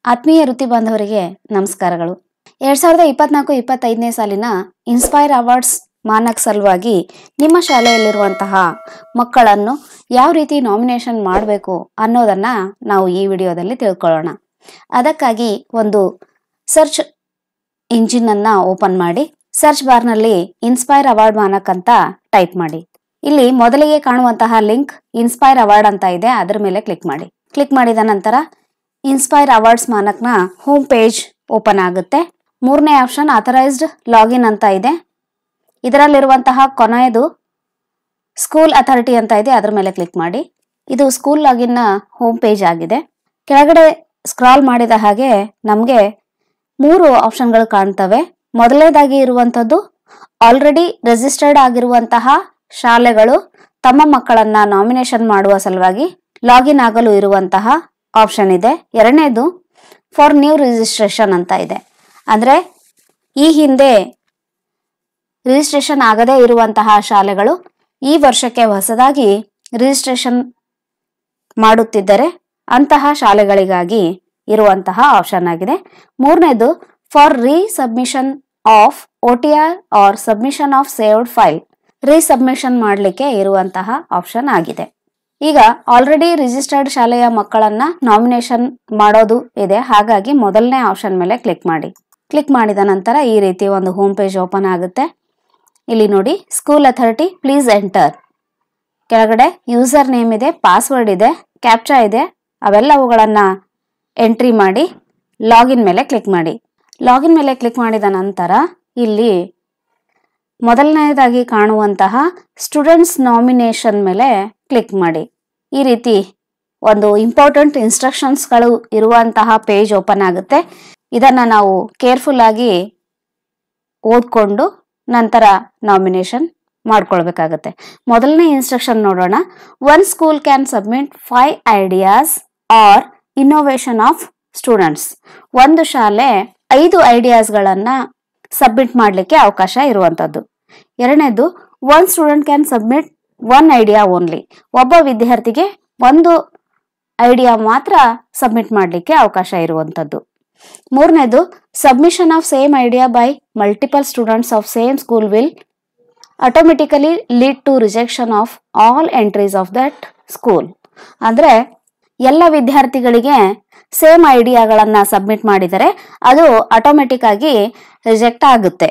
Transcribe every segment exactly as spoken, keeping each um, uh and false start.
ಆತ್ಮೀಯ ವೃತ್ತಿ ಬಾಂಧವರಿಗೆ ನಮಸ್ಕಾರಗಳು. ಎರಡ್ ಸಾವಿರದ ಇಪ್ಪತ್ನಾಲ್ಕು ಇಪ್ಪತ್ತೈದನೇ ಸಾಲಿನ ಇನ್ಸ್ಪೈರ್ ಅವಾರ್ಡ್ಸ್ ಮಾನಕ ಸಲುವಾಗಿ ನಿಮ್ಮ ಶಾಲೆಯಲ್ಲಿರುವಂತಹ ಮಕ್ಕಳನ್ನು ಯಾವ ರೀತಿ ನಾಮಿನೇಷನ್ ಮಾಡಬೇಕು ಅನ್ನೋದನ್ನ ನಾವು ಈ ವಿಡಿಯೋದಲ್ಲಿ ತಿಳ್ಕೊಳ್ಳೋಣ. ಅದಕ್ಕಾಗಿ ಒಂದು ಸರ್ಚ್ ಇಂಜಿನ್ ಅನ್ನ ಓಪನ್ ಮಾಡಿ ಸರ್ಚ್ ಬಾರ್ ನಲ್ಲಿ ಇನ್ಸ್ಪೈರ್ ಅವಾರ್ಡ್ ಮಾನಕ ಅಂತ ಟೈಪ್ ಮಾಡಿ. ಇಲ್ಲಿ ಮೊದಲಿಗೆ ಕಾಣುವಂತಹ ಲಿಂಕ್ ಇನ್ಸ್ಪೈರ್ ಅವಾರ್ಡ್ ಅಂತ ಇದೆ, ಅದರ ಮೇಲೆ ಕ್ಲಿಕ್ ಮಾಡಿ. ಕ್ಲಿಕ್ ಮಾಡಿದ ನಂತರ ಇನ್ಸ್ಪೈರ್ ಅವಾರ್ಡ್ಸ್ ಮಾನಕ್ನ ಹೋಮ್ ಪೇಜ್ ಓಪನ್ ಆಗುತ್ತೆ. ಮೂರನೇ ಆಪ್ಷನ್ ಅಥರೈಸ್ಡ್ ಲಾಗಿನ್ ಅಂತ ಇದೆ. ಇದರಲ್ಲಿರುವಂತಹ ಕೊನೆಯದು ಸ್ಕೂಲ್ ಅಥಾರಿಟಿ ಅಂತ ಇದೆ, ಅದರ ಮೇಲೆ ಕ್ಲಿಕ್ ಮಾಡಿ. ಇದು ಸ್ಕೂಲ್ ಲಾಗಿನ್ ನ ಹೋಮ್ ಪೇಜ್ ಆಗಿದೆ. ಕೆಳಗಡೆ ಸ್ಕ್ರಾಲ್ ಮಾಡಿದ ಹಾಗೆ ನಮಗೆ ಮೂರು ಆಪ್ಷನ್ಗಳು ಕಾಣ್ತವೆ. ಮೊದಲನೇದಾಗಿ ಇರುವಂತದ್ದು ಆಲ್ರೆಡಿ ರಿಜಿಸ್ಟರ್ಡ್ ಆಗಿರುವಂತಹ ಶಾಲೆಗಳು ತಮ್ಮ ಮಕ್ಕಳನ್ನ ನಾಮಿನೇಷನ್ ಮಾಡುವ ಸಲುವಾಗಿ ಲಾಗಿನ್ ಆಗಲು ಇರುವಂತಹ ಆಪ್ಷನ್ ಇದೆ. ಎರಡನೇದು ಫಾರ್ ನ್ಯೂ ರಿಜಿಸ್ಟ್ರೇಷನ್ ಅಂತ ಇದೆ. ಅಂದ್ರೆ ಈ ಹಿಂದೆ ರಿಜಿಸ್ಟ್ರೇಷನ್ ಆಗದೇ ಇರುವಂತಹ ಶಾಲೆಗಳು ಈ ವರ್ಷಕ್ಕೆ ಹೊಸದಾಗಿ ರಿಜಿಸ್ಟ್ರೇಷನ್ ಮಾಡುತ್ತಿದ್ದರೆ ಅಂತಹ ಶಾಲೆಗಳಿಗಾಗಿ ಇರುವಂತಹ ಆಪ್ಷನ್ ಆಗಿದೆ. ಮೂರನೇದು for resubmission of O T R or submission of saved file, resubmission ಮಾಡಲಿಕ್ಕೆ ಇರುವಂತಹ ಆಪ್ಷನ್ ಆಗಿದೆ. ಈಗ ಆಲ್ರೆಡಿ ರಿಜಿಸ್ಟರ್ಡ್ ಶಾಲೆಯ ಮಕ್ಕಳನ್ನ ನಾಮಿನೇಷನ್ ಮಾಡೋದು ಇದೆ, ಹಾಗಾಗಿ ಮೊದಲನೇ ಆಪ್ಷನ್ ಮೇಲೆ ಕ್ಲಿಕ್ ಮಾಡಿ. ಕ್ಲಿಕ್ ಮಾಡಿದ ನಂತರ ಈ ರೀತಿ ಒಂದು ಹೋಮ್ ಪೇಜ್ ಓಪನ್ ಆಗುತ್ತೆ. ಇಲ್ಲಿ ನೋಡಿ ಸ್ಕೂಲ್ ಅಥಾರಿಟಿ ಪ್ಲೀಸ್ ಎಂಟರ್. ಕೆಳಗಡೆ ಯೂಸರ್ ನೇಮ್ ಇದೆ, ಪಾಸ್ವರ್ಡ್ ಇದೆ, ಕ್ಯಾಪ್ಚಾ ಇದೆ, ಅವೆಲ್ಲವುಗಳನ್ನ ಎಂಟ್ರಿ ಮಾಡಿ ಲಾಗಿನ್ ಮೇಲೆ ಕ್ಲಿಕ್ ಮಾಡಿ. ಲಾಗಿನ್ ಮೇಲೆ ಕ್ಲಿಕ್ ಮಾಡಿದ ನಂತರ ಇಲ್ಲಿ ಮೊದಲನೇದಾಗಿ ಕಾಣುವಂತಹ ಸ್ಟೂಡೆಂಟ್ಸ್ ನಾಮಿನೇಷನ್ ಮೇಲೆ ಕ್ಲಿಕ್ ಮಾಡಿ. ಈ ರೀತಿ ಒಂದು ಇಂಪಾರ್ಟೆಂಟ್ ಇನ್ಸ್ಟ್ರಕ್ಷನ್ಸ್ಗಳು ಇರುವಂತಹ ಪೇಜ್ ಓಪನ್ ಆಗುತ್ತೆ. ಇದನ್ನ ನಾವು ಕೇರ್ಫುಲ್ ಆಗಿ ಓದ್ಕೊಂಡು ನಂತರ ನಾಮಿನೇಷನ್ ಮಾಡ್ಕೊಳ್ಬೇಕಾಗತ್ತೆ. ಮೊದಲನೇ ಇನ್ಸ್ಟ್ರಕ್ಷನ್ ನೋಡೋಣ. One school can submit five ideas or innovation of students. ಒಂದು ಶಾಲೆ ಐದು ಐಡಿಯಾಸ್ಗಳನ್ನ ಸಬ್ಮಿಟ್ ಮಾಡಲಿಕ್ಕೆ ಅವಕಾಶ ಇರುವಂತದ್ದು. ಎರಡನೇದು one student can submit one idea only. ಒಬ್ಬ ವಿದ್ಯಾರ್ಥಿಗೆ ಒಂದು ಐಡಿಯಾ ಮಾತ್ರ ಸಬ್ಮಿಟ್ ಮಾಡಲಿಕ್ಕೆ ಅವಕಾಶ ಇರುವಂತದ್ದು. ಮೂರನೇದು submission of same idea by multiple students of same school will automatically lead to rejection of all entries of that school. ಅಂದ್ರೆ ಎಲ್ಲ ವಿದ್ಯಾರ್ಥಿಗಳಿಗೆ ಸೇಮ್ ಐಡಿಯಾಗಳನ್ನ ಸಬ್ಮಿಟ್ ಮಾಡಿದರೆ ಅದು ಆಟೋಮೆಟಿಕ್ ಆಗಿ ರಿಜೆಕ್ಟ್ ಆಗುತ್ತೆ.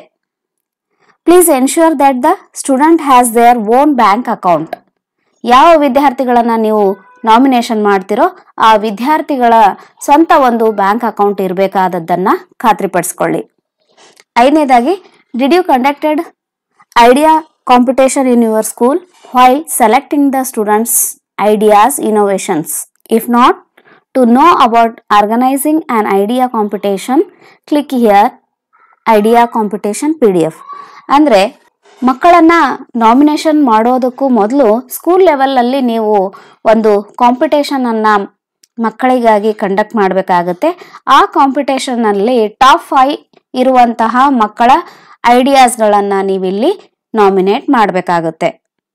Please ensure that the student has their own bank account. ಯಾವ ವಿದ್ಯಾರ್ಥಿಗಳನ್ನ ನೀವು ನಾಮಿನೇಷನ್ ಮಾಡ್ತಿರೋ ಆ ವಿದ್ಯಾರ್ಥಿಗಳ ಸ್ವಂತ ಒಂದು ಬ್ಯಾಂಕ್ ಅಕೌಂಟ್ ಇರಬೇಕಾದದ್ದನ್ನ ಖಾತ್ರಿಪಡಿಸ್ಕೊಳ್ಳಿ. ಐದನೇದಾಗಿ did you conducted idea competition in your school while selecting the students ideas innovations. If not, to know about organizing an idea competition, click here idea competition P D F. ಅಂದ್ರೆ ಮಕ್ಕಳನ್ನ nomination ಮಾಡೋದಕ್ಕೂ ಮೊದಲು school level ಅಲ್ಲಿ ನೀವು ಒಂದು competition ಅನ್ನ ಮಕ್ಕಳಿಗಾಗಿ conduct ಮಾಡಬೇಕಾಗುತ್ತೆ. ಆ ಕಾಂಪಿಟೇಷನ್ ಅಲ್ಲಿ ಟಾಪ್ ಫೈವ್ ಇರುವಂತಹ ಮಕ್ಕಳ ಐಡಿಯಾಸ್ಗಳನ್ನ ನೀವಿಲ್ಲಿ ನಾಮಿನೇಟ್ ಮಾಡಬೇಕಾಗುತ್ತೆ.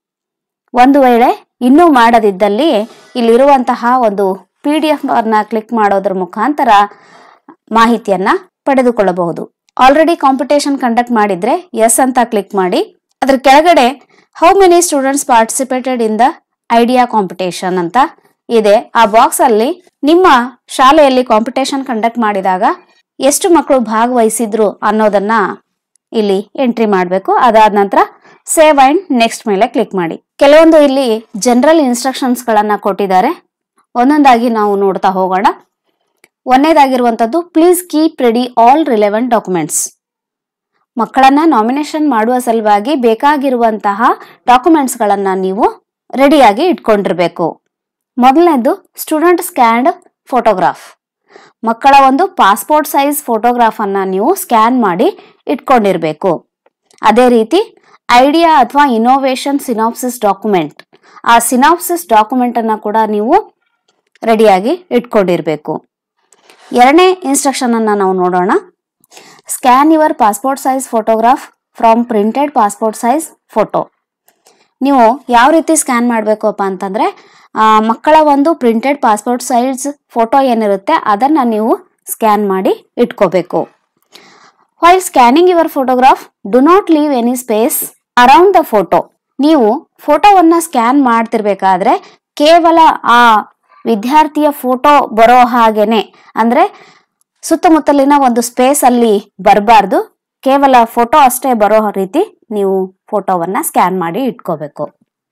ಒಂದು ವೇಳೆ ಇನ್ನೂ ಮಾಡದಿದ್ದಲ್ಲಿ ಇಲ್ಲಿರುವಂತಹ ಒಂದು ಪಿ ಡಿ ಎಫ್ ಅನ್ನ ಕ್ಲಿಕ್ ಮಾಡೋದ್ರ ಮುಖಾಂತರ ಮಾಹಿತಿಯನ್ನ ಪಡೆದುಕೊಳ್ಳಬಹುದು. ಆಲ್ರೆಡಿ ಕಾಂಪಿಟೇಷನ್ ಕಂಡಕ್ಟ್ ಮಾಡಿದ್ರೆ ಎಸ್ ಅಂತ ಕ್ಲಿಕ್ ಮಾಡಿ. ಅದ್ರ ಕೆಳಗಡೆ how many students participated in the idea competition ಅಂತ ಇದೆ. ಆ ಬಾಕ್ಸ್ ಅಲ್ಲಿ ನಿಮ್ಮ ಶಾಲೆಯಲ್ಲಿ ಕಾಂಪಿಟೇಷನ್ ಕಂಡಕ್ಟ್ ಮಾಡಿದಾಗ ಎಷ್ಟು ಮಕ್ಕಳು ಭಾಗವಹಿಸಿದ್ರು ಅನ್ನೋದನ್ನ ಇಲ್ಲಿ ಎಂಟ್ರಿ ಮಾಡಬೇಕು. ಅದಾದ ನಂತರ ಸೇವ್ ಅಂಡ್ ನೆಕ್ಸ್ಟ್ ಮೇಲೆ ಕ್ಲಿಕ್ ಮಾಡಿ. ಕೆಲವೊಂದು ಇಲ್ಲಿ ಜನರಲ್ ಇನ್ಸ್ಟ್ರಕ್ಷನ್ಸ್ ಗಳನ್ನ ಕೊಟ್ಟಿದ್ದಾರೆ, ಒಂದೊಂದಾಗಿ ನಾವು ನೋಡ್ತಾ ಹೋಗೋಣ. ಒಂದನೇದಾಗಿರುವಂತದ್ದು please keep ready all relevant documents. ಮಕ್ಕಳನ್ನ ನಾಮಿನೇಷನ್ ಮಾಡುವ ಸಲುವಾಗಿ ಬೇಕಾಗಿರುವಂತಹ ಡಾಕ್ಯುಮೆಂಟ್ಸ್ ಗಳನ್ನ ನೀವು ರೆಡಿಯಾಗಿ ಇಟ್ಕೊಂಡಿರ್ಬೇಕು. ಮೊದಲನೇದು ಸ್ಟೂಡೆಂಟ್ ಸ್ಕ್ಯಾನ್ಡ್ ಫೋಟೋಗ್ರಾಫ್. ಮಕ್ಕಳ ಒಂದು ಪಾಸ್ಪೋರ್ಟ್ ಸೈಜ್ ಫೋಟೋಗ್ರಾಫ್ ಅನ್ನ ನೀವು ಸ್ಕ್ಯಾನ್ ಮಾಡಿ ಇಟ್ಕೊಂಡಿರ್ಬೇಕು. ಅದೇ ರೀತಿ ಐಡಿಯಾ ಅಥವಾ ಇನೋವೇಷನ್ ಸಿನಾಪ್ಸಿಸ್ ಡಾಕ್ಯುಮೆಂಟ್, ಆ ಸಿನಾಪ್ಸಿಸ್ ಡಾಕ್ಯುಮೆಂಟ್ ಅನ್ನ ಕೂಡ ನೀವು ರೆಡಿಯಾಗಿ ಇಟ್ಕೊಂಡಿರ್ಬೇಕು. ಎರಡನೇ ಇನ್ಸ್ಟ್ರಕ್ಷನ್ ಅನ್ನ ನಾವು ನೋಡೋಣ. Scan your passport size photograph from printed passport size photo. ನೀವು ಯಾವ ರೀತಿ ಸ್ಕ್ಯಾನ್ ಮಾಡಬೇಕಪ್ಪ ಅಂತಂದ್ರೆ ಮಕ್ಕಳ ಒಂದು ಪ್ರಿಂಟೆಡ್ ಪಾಸ್ಪೋರ್ಟ್ ಸೈಜ್ ಫೋಟೋ ಏನಿರುತ್ತೆ ಅದನ್ನ ನೀವು ಸ್ಕ್ಯಾನ್ ಮಾಡಿ ಇಟ್ಕೋಬೇಕು. While scanning your photograph do not leave any space around the photo. ನೀವು ಫೋಟೋವನ್ನ ಸ್ಕ್ಯಾನ್ ಮಾಡ್ತಿರ್ಬೇಕಾದ್ರೆ ಕೇವಲ ಆ ವಿದ್ಯಾರ್ಥಿಯ ಫೋಟೋ ಬರೋ ಹಾಗೇನೆ, ಅಂದ್ರೆ ಸುತ್ತಮುತ್ತಲಿನ ಒಂದು ಸ್ಪೇಸ್ ಅಲ್ಲಿ ಬರಬಾರ್ದು, ಕೇವಲ ಫೋಟೋ ಅಷ್ಟೇ ಬರೋ ರೀತಿ ನೀವು ಫೋಟೋವನ್ನ ಸ್ಕ್ಯಾನ್ ಮಾಡಿ ಇಟ್ಕೋಬೇಕು.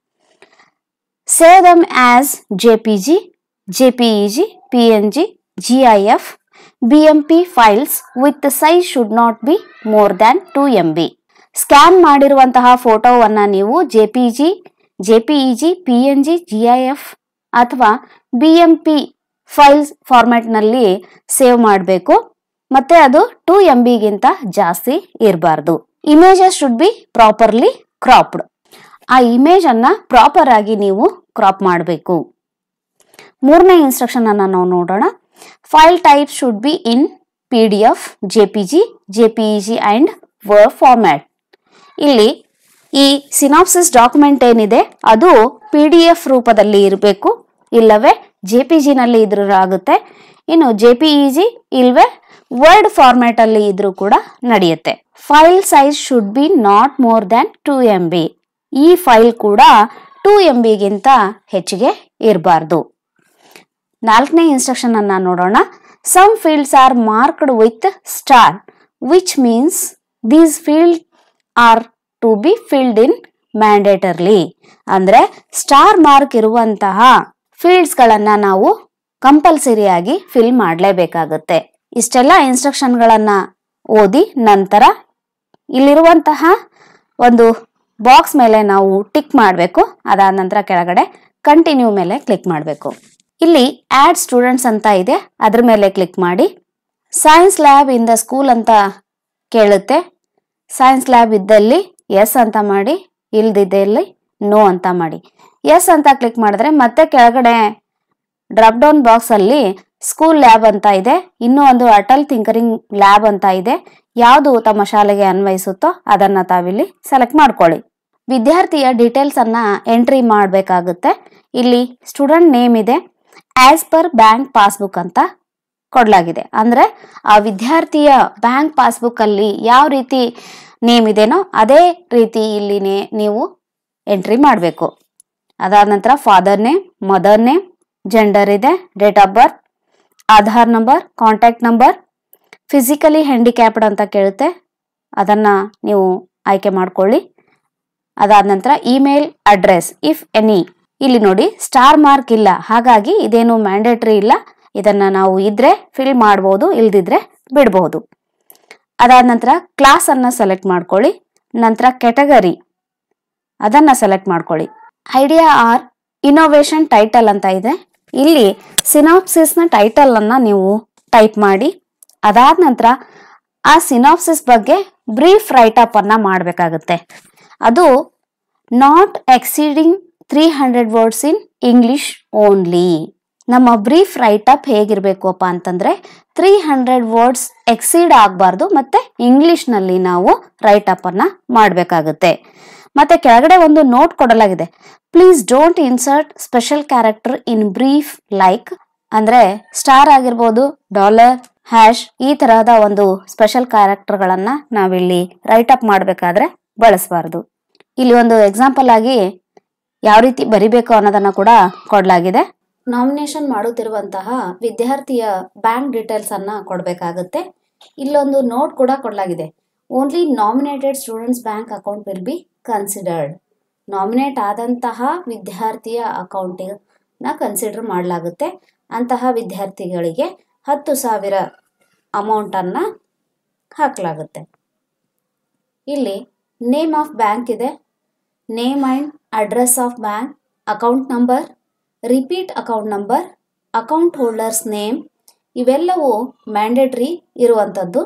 Save them as J P G, J P E G, P N G, G I F, B M P files with size should not be more than two M B. Scan ಮಾಡಿರುವಂತಹ ಫೋಟೋವನ್ನ ನೀವು J P G, J P E G, P N G, G I F ಅಥವಾ B M P files format ನಲ್ಲಿ save ಮಾಡಬೇಕು. ಮತ್ತೆ ಅದು two M ಬಿಗಿಂತ ಜಾಸ್ತಿ ಇರಬಾರ್ದು. Images should B properly cropped. ಆ ಇಮೇಜ್ ಅನ್ನ ಪ್ರಾಪರ್ ಆಗಿ ನೀವು ಕ್ರಾಪ್ ಮಾಡಬೇಕು. ಮೂರನೇ ಇನ್ಸ್ಟ್ರಕ್ಷನ್ ಅನ್ನ ನಾವು ನೋಡೋಣ. File type should be in P D F, J P G, J P E G and word format. ಇಲ್ಲಿ ಈ ಸಿನಾಪ್ಸಿಸ್ ಡಾಕ್ಯುಮೆಂಟ್ ಏನಿದೆ ಅದು ಪಿ ಡಿ ಎಫ್ ರೂಪದಲ್ಲಿ ಇರಬೇಕು, ಇಲ್ಲವೇ ಜೆ ಪಿ ಜಿ ನಲ್ಲಿ ಇದ್ರೂ ಆಗುತ್ತೆ. ಇನ್ನು ಜೆ ಪಿ ಇ ಜಿ ಇಲ್ವೇ ವರ್ಡ್ ಫಾರ್ಮ್ಯಾಟ್ ಅಲ್ಲಿ ಇದ್ರೂ ಕೂಡ ನಡೆಯುತ್ತೆ. File size should be not more than two M B. ಈ ಫೈಲ್ ಕೂಡ ಟೂ ಎಂ ಬಿಗಿಂತ ಹೆಚ್ಚಿಗೆ ಇರಬಾರ್ದು. ನಾಲ್ಕನೇ ಇನ್ಸ್ಟ್ರಕ್ಷನ್ ಅನ್ನ ನೋಡೋಣ. Some fields are marked with star which means these field are to be filled in mandatorily. ಅಂದ್ರೆ ಸ್ಟಾರ್ ಮಾರ್ಕ್ ಇರುವಂತಹ ಫೀಲ್ಡ್ಸ್ ಗಳನ್ನ ನಾವು ಕಂಪಲ್ಸರಿಯಾಗಿ ಫಿಲ್ ಮಾಡಲೇಬೇಕಾಗುತ್ತೆ. ಇಷ್ಟೆಲ್ಲ ಇನ್ಸ್ಟ್ರಕ್ಷನ್ ಗಳನ್ನ ಓದಿ ನಂತರ ಇಲ್ಲಿರುವಂತಹ ಒಂದು ಬಾಕ್ಸ್ ಮೇಲೆ ನಾವು ಟಿಕ್ ಮಾಡಬೇಕು. ಅದಾದ ನಂತರ ಕೆಳಗಡೆ ಕಂಟಿನ್ಯೂ ಮೇಲೆ ಕ್ಲಿಕ್ ಮಾಡಬೇಕು. ಇಲ್ಲಿ ಆಡ್ ಸ್ಟೂಡೆಂಟ್ಸ್ ಅಂತ ಇದೆ, ಅದ್ರ ಮೇಲೆ ಕ್ಲಿಕ್ ಮಾಡಿ. Science lab in the school ಅಂತ ಕೇಳುತ್ತೆ. ಸೈನ್ಸ್ ಲ್ಯಾಬ್ ಇದ್ದಲ್ಲಿ ಎಸ್ ಅಂತ ಮಾಡಿ, ಇಲ್ದಿದ್ದಲ್ಲಿ ನೋ ಅಂತ ಮಾಡಿ. ಎಸ್ ಅಂತ ಕ್ಲಿಕ್ ಮಾಡಿದ್ರೆ ಮತ್ತೆ ಕೆಳಗಡೆ ಡ್ರಾಪ್ ಡೌನ್ ಬಾಕ್ಸ್ ಅಲ್ಲಿ ಸ್ಕೂಲ್ ಲ್ಯಾಬ್ ಅಂತ ಇದೆ, ಇನ್ನೂ ಒಂದು ಅಟಲ್ ಥಿಂಕರಿಂಗ್ ಲ್ಯಾಬ್ ಅಂತ ಇದೆ. ಯಾವುದು ತಮ್ಮ ಶಾಲೆಗೆ ಅನ್ವಯಿಸುತ್ತೋ ಅದನ್ನ ತಾವಿಲ್ಲಿ ಸೆಲೆಕ್ಟ್ ಮಾಡ್ಕೊಳ್ಳಿ. ವಿದ್ಯಾರ್ಥಿಯ ಡೀಟೇಲ್ಸ್ ಅನ್ನ ಎಂಟ್ರಿ ಮಾಡಬೇಕಾಗುತ್ತೆ. ಇಲ್ಲಿ ಸ್ಟೂಡೆಂಟ್ ನೇಮ್ ಇದೆ, ಆಸ್ ಪರ್ ಬ್ಯಾಂಕ್ ಪಾಸ್ಬುಕ್ ಅಂತ ಕೊಡ್ಲಾಗಿದೆ. ಅಂದ್ರೆ ಆ ವಿದ್ಯಾರ್ಥಿಯ ಬ್ಯಾಂಕ್ ಪಾಸ್ಬುಕ್ ಅಲ್ಲಿ ಯಾವ ರೀತಿ ನೇಮ್ ಇದೆನೋ ಅದೇ ರೀತಿ ಇಲ್ಲಿನೇ ನೀವು ಎಂಟ್ರಿ ಮಾಡಬೇಕು. ಅದಾದ ನಂತರ father name, mother name, gender ಇದೆ, date of birth, Aadhaar number, contact number, physically handicapped ಅಂತ ಕೇಳುತ್ತೆ, ಅದನ್ನ ನೀವು ಆಯ್ಕೆ ಮಾಡ್ಕೊಳ್ಳಿ. ಅದಾದ ನಂತರ ಇಮೇಲ್ ಅಡ್ರೆಸ್ ಇಫ್ ಎನಿ. ಇಲ್ಲಿ ನೋಡಿ ಸ್ಟಾರ್ ಮಾರ್ಕ್ ಇಲ್ಲ, ಹಾಗಾಗಿ ಇದೇನು ಮ್ಯಾಂಡೇಟರಿ ಇಲ್ಲ. ಇದನ್ನ ನಾವು ಇದ್ರೆ ಫಿಲ್ ಮಾಡಬಹುದು, ಇಲ್ದಿದ್ರೆ ಬಿಡಬಹುದು. ಅದಾದ ನಂತರ ಕ್ಲಾಸ್ ಅನ್ನ ಸೆಲೆಕ್ಟ್ ಮಾಡ್ಕೊಳ್ಳಿ. ನಂತರ ಕ್ಯಾಟಗರಿ ಅದನ್ನ ಸೆಲೆಕ್ಟ್ ಮಾಡ್ಕೊಳ್ಳಿ. ಐಡಿಯಾ ಆರ್ ಇನೋವೇಷನ್ ಟೈಟಲ್ ಅಂತ ಇದೆ. ಇಲ್ಲಿ ಸಿನಾಪ್ಸಿಸ್ ನ ಟೈಟಲ್ ಅನ್ನ ನೀವು ಟೈಪ್ ಮಾಡಿ. ಅದಾದ ನಂತರ ಆ ಸಿನಾಪ್ಸಿಸ್ ಬಗ್ಗೆ ಬ್ರೀಫ್ ರೈಟ್ ಅಪ್ ಅನ್ನ ಮಾಡಬೇಕಾಗುತ್ತೆ. ಅದು not exceeding three hundred words in English only. ನಮ್ಮ ಬ್ರೀಫ್ ರೈಟ್ ಅಪ್ ಹೇಗಿರ್ಬೇಕಪ್ಪ ಅಂತಂದ್ರೆ ತ್ರೀ ಹಂಡ್ರೆಡ್ ವರ್ಡ್ಸ್ ಎಕ್ಸೀಡ್ ಆಗಬಾರ್ದು, ಮತ್ತೆ ಇಂಗ್ಲಿಷ್ ನಲ್ಲಿ ನಾವು ರೈಟ್ ಅಪ್ ಅನ್ನ ಮಾಡಬೇಕಾಗುತ್ತೆ. ಮತ್ತೆ ಕೆಳಗಡೆ ಒಂದು ನೋಟ್ ಕೊಡಲಾಗಿದೆ, please don't insert special character in brief like. ಅಂದ್ರೆ ಸ್ಟಾರ್ ಆಗಿರ್ಬೋದು, ಡಾಲರ್, ಹ್ಯಾಶ್, ಈ ತರಹದ ಒಂದು ಸ್ಪೆಷಲ್ ಕ್ಯಾರೆಕ್ಟರ್ ಗಳನ್ನ ನಾವಿಲ್ಲಿ ರೈಟ್ ಅಪ್ ಮಾಡಬೇಕಾದ್ರೆ ಬಳಸಬಾರದು. ಇಲ್ಲಿ ಒಂದು ಎಕ್ಸಾಂಪಲ್ ಆಗಿ ಯಾವ ರೀತಿ ಬರಿಬೇಕು ಅನ್ನೋದನ್ನ ಕೂಡ ಕೊಡಲಾಗಿದೆ. ನಾಮಿನೇಷನ್ ಮಾಡುತ್ತಿರುವಂತಹ ವಿದ್ಯಾರ್ಥಿಯ ಬ್ಯಾಂಕ್ ಡೀಟೇಲ್ಸ್ ಅನ್ನ ಕೊಡಬೇಕಾಗುತ್ತೆ. ಇಲ್ಲೊಂದು ನೋಟ್ ಕೂಡ ಕೊಡಲಾಗಿದೆ, only nominated students bank account will be considered. Nominate ಆದಂತಹ ವಿದ್ಯಾರ್ಥಿಯ ಅಕೌಂಟ್ ನ ಕನ್ಸಿಡರ್ ಮಾಡಲಾಗುತ್ತೆ. ಅಂತಹ ವಿದ್ಯಾರ್ಥಿಗಳಿಗೆ ಹತ್ತು ಸಾವಿರ ಅಮೌಂಟ್ ಅನ್ನ ಹಾಕಲಾಗುತ್ತೆ. ಇಲ್ಲಿ ನೇಮ್ ಆಫ್ ಬ್ಯಾಂಕ್ ಇದೆ, name and address of bank, account number, repeat account number, account holders name, ಇವೆಲ್ಲವೂ ಮ್ಯಾಂಡೇಟರಿ ಇರುವಂಥದ್ದು.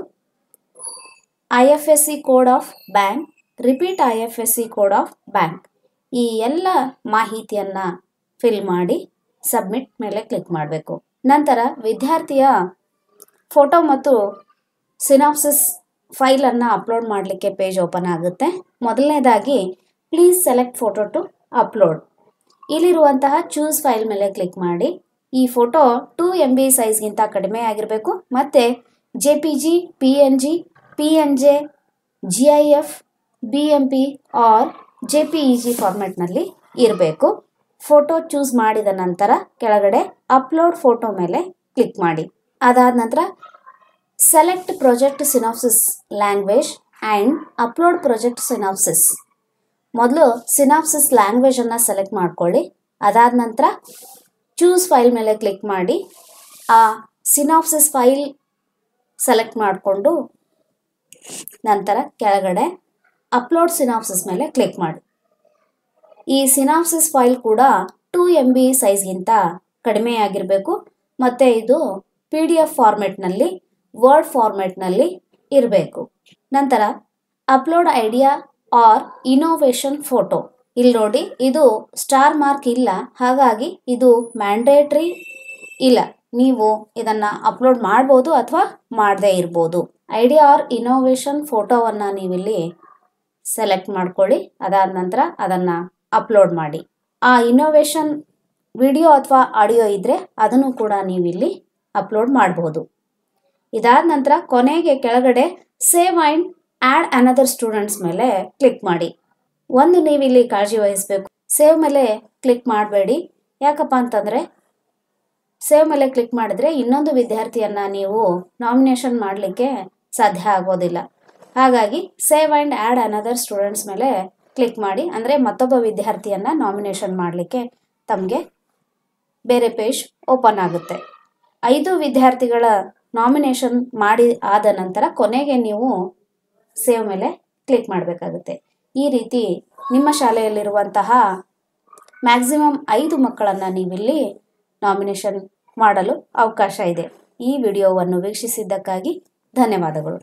I F S C code of bank, repeat I F S C code of bank, ಈ ಎಲ್ಲ ಮಾಹಿತಿಯನ್ನ fill ಮಾಡಿ submit ಮೇಲೆ click ಮಾಡಬೇಕು. ನಂತರ ವಿದ್ಯಾರ್ಥಿಯ ಫೋಟೋ ಮತ್ತು ಸಿನಾಪ್ಸಿಸ್ ಫೈಲ್ ಅನ್ನ ಅಪ್ಲೋಡ್ ಮಾಡಲಿಕ್ಕೆ ಪೇಜ್ ಓಪನ್ ಆಗುತ್ತೆ. ಮೊದಲನೇದಾಗಿ please select photo to upload. ಇಲ್ಲಿರುವಂತಹ ಚೂಸ್ ಫೈಲ್ ಮೇಲೆ ಕ್ಲಿಕ್ ಮಾಡಿ. ಈ ಫೋಟೋ ಟೂ ಎಮ್ ಬಿ ಸೈಜ್ಗಿಂತ ಕಡಿಮೆ ಆಗಿರಬೇಕು ಮತ್ತು J P G P N G P N J G I F B M P R J P E G ಫಾರ್ಮ್ಯಾಟ್ನಲ್ಲಿ ಇರಬೇಕು. ಫೋಟೋ ಚೂಸ್ ಮಾಡಿದ ನಂತರ ಕೆಳಗಡೆ ಅಪ್ಲೋಡ್ ಫೋಟೋ ಮೇಲೆ ಕ್ಲಿಕ್ ಮಾಡಿ. ಅದಾದ ನಂತರ select project synopsis language and upload project synopsis. ಮೊದಲು ಸಿನಾಪ್ಸಿಸ್ ಲ್ಯಾಂಗ್ವೇಜನ್ನು ಸೆಲೆಕ್ಟ್ ಮಾಡ್ಕೊಳ್ಳಿ. ಅದಾದ ನಂತರ ಚೂಸ್ ಫೈಲ್ ಮೇಲೆ ಕ್ಲಿಕ್ ಮಾಡಿ ಆ ಸಿನಾಪ್ಸಿಸ್ ಫೈಲ್ ಸೆಲೆಕ್ಟ್ ಮಾಡಿಕೊಂಡು ನಂತರ ಕೆಳಗಡೆ ಅಪ್ಲೋಡ್ ಸಿನಾಪ್ಸಿಸ್ ಮೇಲೆ ಕ್ಲಿಕ್ ಮಾಡಿ. ಈ ಸಿನಾಪ್ಸಿಸ್ ಫೈಲ್ ಕೂಡ ಟೂ ಎಮ್ ಬಿ ಸೈಜ್ಗಿಂತ ಕಡಿಮೆಯಾಗಿರಬೇಕು ಮತ್ತು ಇದು ಪಿ ಡಿ ಎಫ್ ಫಾರ್ಮೆಟ್ನಲ್ಲಿ ವರ್ಡ್ ಫಾರ್ಮೆಟ್ನಲ್ಲಿ ಇರಬೇಕು. ನಂತರ upload idea or innovation photo. ಇಲ್ಲಿ ನೋಡಿ, ಇದು ಸ್ಟಾರ್ ಮಾರ್ಕ್ ಇಲ್ಲ, ಹಾಗಾಗಿ ಇದು ಮ್ಯಾಂಡೇಟ್ರಿ ಇಲ್ಲ. ನೀವು ಇದನ್ನು ಅಪ್ಲೋಡ್ ಮಾಡ್ಬೋದು ಅಥವಾ ಮಾಡದೇ ಇರ್ಬೋದು. ಐಡಿಯಾ ಆರ್ ಇನೋವೇಷನ್ ಫೋಟೋವನ್ನು ನೀವಿಲ್ಲಿ ಸೆಲೆಕ್ಟ್ ಮಾಡ್ಕೊಳ್ಳಿ. ಅದಾದ ನಂತರ ಅದನ್ನು ಅಪ್ಲೋಡ್ ಮಾಡಿ. ಆ ಇನೋವೇಷನ್ ವಿಡಿಯೋ ಅಥವಾ ಆಡಿಯೋ ಇದ್ದರೆ ಅದನ್ನು ಕೂಡ ನೀವಿಲ್ಲಿ ಅಪ್ಲೋಡ್ ಮಾಡ್ಬೋದು. ಇದಾದ ನಂತರ ಕೊನೆಗೆ ಕೆಳಗಡೆ save and add another students ಮೇಲೆ ಕ್ಲಿಕ್ ಮಾಡಿ. ಒಂದು ನೀವಿಲ್ಲಿ ಕಾಳಜಿ ವಹಿಸಬೇಕು, ಸೇವ್ ಮೇಲೆ ಕ್ಲಿಕ್ ಮಾಡಬೇಡಿ. ಯಾಕಪ್ಪ ಅಂತಂದರೆ ಸೇವ್ ಮೇಲೆ ಕ್ಲಿಕ್ ಮಾಡಿದ್ರೆ ಇನ್ನೊಂದು ವಿದ್ಯಾರ್ಥಿಯನ್ನು ನೀವು ನಾಮಿನೇಷನ್ ಮಾಡಲಿಕ್ಕೆ ಸಾಧ್ಯ ಆಗೋದಿಲ್ಲ. ಹಾಗಾಗಿ save and add another students ಮೇಲೆ ಕ್ಲಿಕ್ ಮಾಡಿ. ಅಂದರೆ ಮತ್ತೊಬ್ಬ ವಿದ್ಯಾರ್ಥಿಯನ್ನು ನಾಮಿನೇಷನ್ ಮಾಡಲಿಕ್ಕೆ ತಮಗೆ ಬೇರೆ ಪೇಜ್ ಓಪನ್ ಆಗುತ್ತೆ. ಐದು ವಿದ್ಯಾರ್ಥಿಗಳ ನಾಮಿನೇಷನ್ ಮಾಡಿ ಆದ ನಂತರ ಕೊನೆಗೆ ನೀವು ಸೇವ್ ಮೇಲೆ ಕ್ಲಿಕ್ ಮಾಡಬೇಕಾಗುತ್ತೆ. ಈ ರೀತಿ ನಿಮ್ಮ ಶಾಲೆಯಲ್ಲಿರುವಂತಹ ಮ್ಯಾಕ್ಸಿಮಮ್ ಐದು ಮಕ್ಕಳನ್ನು ನೀವಿಲ್ಲಿ ನಾಮಿನೇಷನ್ ಮಾಡಲು ಅವಕಾಶ ಇದೆ. ಈ ವಿಡಿಯೋವನ್ನು ವೀಕ್ಷಿಸಿದ್ದಕ್ಕಾಗಿ ಧನ್ಯವಾದಗಳು.